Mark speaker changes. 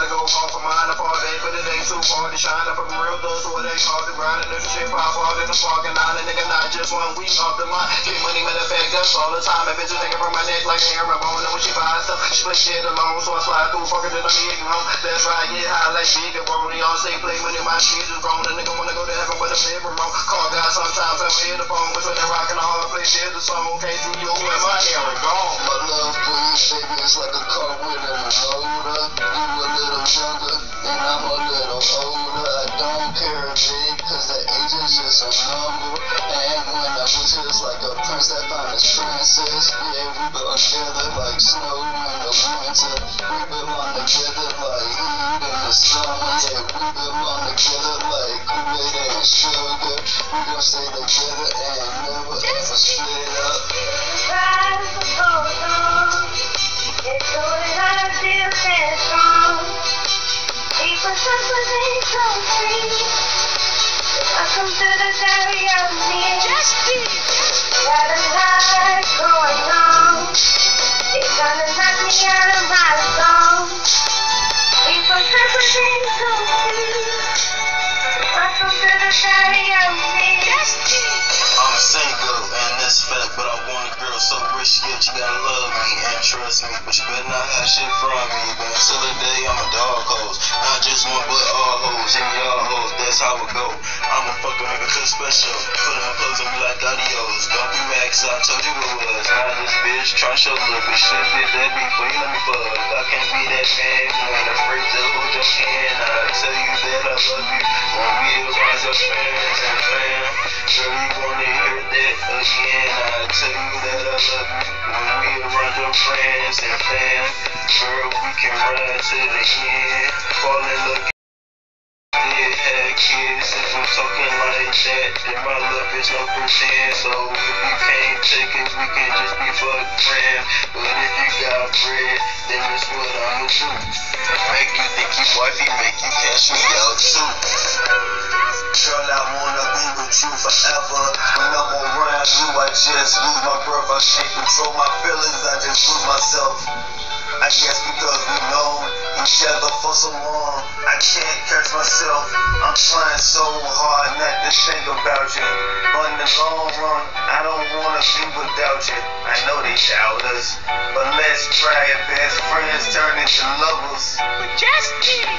Speaker 1: go hard for mine, I fall day, but it ain't too hard to shine. I'm from real thugs, so it ain't hard to grind. And if shit pop hard in the parking lot, a nigga not just 1 week off the line. Get money, matter of fact, that's all the time. And bitches hanging from my neck like a herringbone. And when she buys stuff, she play shit alone, so I slide through, fucking till I'm eating home. That's right, get high like big and brony. Y'all say play money, my shit is grown. A nigga wanna go to heaven, but I'm never wrong. Call God sometimes, I'm in the phone. Between the rock and the hard place, shit the song. Can't see you and my hair is gone.
Speaker 2: My love for you, baby, is like a car with a motor. You a little younger, and I'm a little older. I don't care a bit, cause the age is just a number. And when I was just like a prince that found his princess. Yeah, we go together like snow in the winter. We belong together like heat in the summer. Yeah, we belong together like Kool-Aid and sugar. We gon' stay together and never ever split up.
Speaker 3: It's so that I feel that strong. People suffer, they so free. Welcome to the diary of me. Got a lot going on. It's gonna knock me out of my song. People suffer, they so free. Welcome to the diary of me.
Speaker 2: I'm single and that's fact, but I want a girl so rich, yet you gotta love me and trust me, but you better not have shit from me. But until the day I'm a dog hose, not just one but all hoes, and y'all hoes, that's how it go. I'ma fuck a nigga feel special, put in clothes on me like adios. Don't be mad cause I told you it was. Now this bitch tryna show love, but shit did that before you let me fuck. I can't be that man who ain't afraid to hold your hand. I tell you that I love you when we around your friends and fam. Girl, you wanna hear that again? I tell you that I love you when we around your friends and fam. Girl, we can ride to the end. Fall in love, did have kids. If I'm talking like that, then my love is no pretend. So if you can't take it, we can just be fuck friends. But if you got bread, then that's what I'ma do. Make you think you wifey, make you cash me out too. Girl, I wanna be with you forever. When I'm around you, I just lose my breath. I can't control my feelings, I just lose myself. I guess because we know each other for so long, I can't catch myself. I'm trying so hard not to think about you. But in the long run, I don't wanna be without you. I know they doubt us, but let's try it. Best friends turn into lovers.
Speaker 3: Just me.